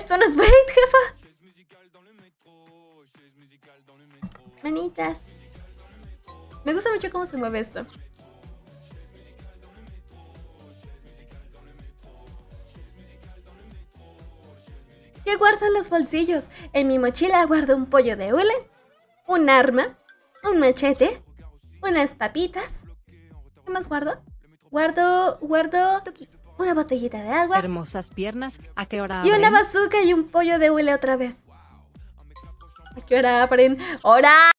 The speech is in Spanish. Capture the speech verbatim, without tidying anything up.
Esto no es bait, jefa. Manitas. Me gusta mucho cómo se mueve esto. ¿Qué guardo en los bolsillos? En mi mochila guardo un pollo de hule, un arma, un machete, unas papitas. ¿Qué más guardo? Guardo, guardo una botellita de agua. Hermosas piernas. ¿A qué hora Y abren? una bazooka y un pollo de hule otra vez. ¿A qué hora abren? ¡Hora!